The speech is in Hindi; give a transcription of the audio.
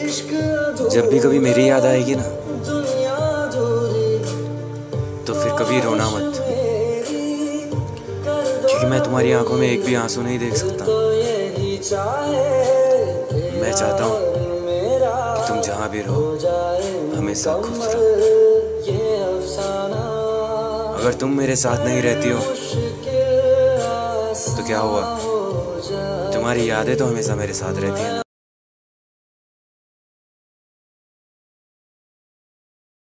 जब भी कभी मेरी याद आएगी ना, तो फिर कभी रोना मत, क्योंकि मैं तुम्हारी आंखों में एक भी आंसू नहीं देख सकता। मैं चाहता हूँ कि तुम जहाँ भी रहो हमेशा खुश रहो। अगर तुम मेरे साथ नहीं रहती हो तो क्या हुआ, तुम्हारी यादें तो हमेशा मेरे साथ रहती है ना।